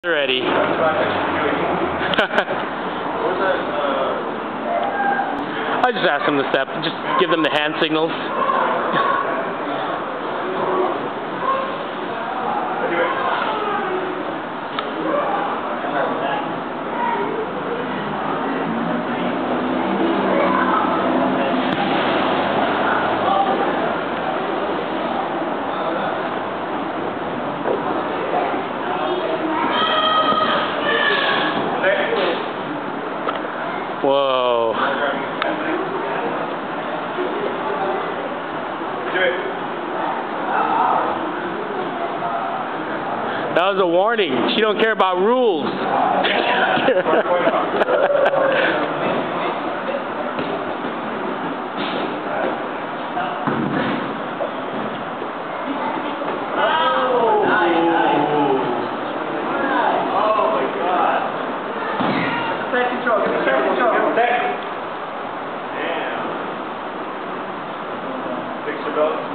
Ready. I just ask them to step, just give them the hand signals. Whoa. That was a warning. She don't care about rules. Fix your belt.